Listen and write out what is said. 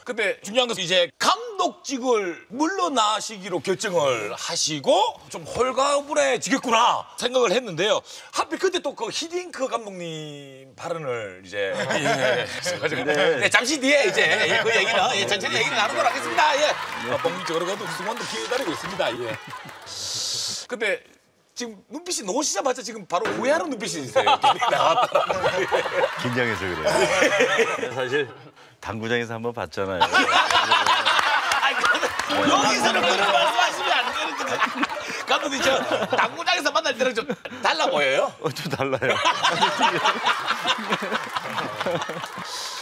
근데 중요한 것은 이제 감독직을 물러나시기로 결정을 하시고 좀 홀가분해지겠구나 생각을 했는데요. 하필 그때 또 그 히딩크 감독님 발언을 이제 네, 잠시 뒤에 이제 그 얘기는 천천히 얘기를 나누도록 하겠습니다. 예. 본격적으로 그래도 승원도 기다리고 있습니다. 예. 근데 지금 눈빛이 놓으시자마자 지금 바로 후회하는 눈빛이세요. 나왔더라고요. 긴장해서 그래요. 사실 당구장에서 한번 봤잖아요. 여기서는 그런 말씀하시면 안 되는 거죠. 감독님 저 당구장에서 만날 때는 좀 달라 보여요? 좀 달라요.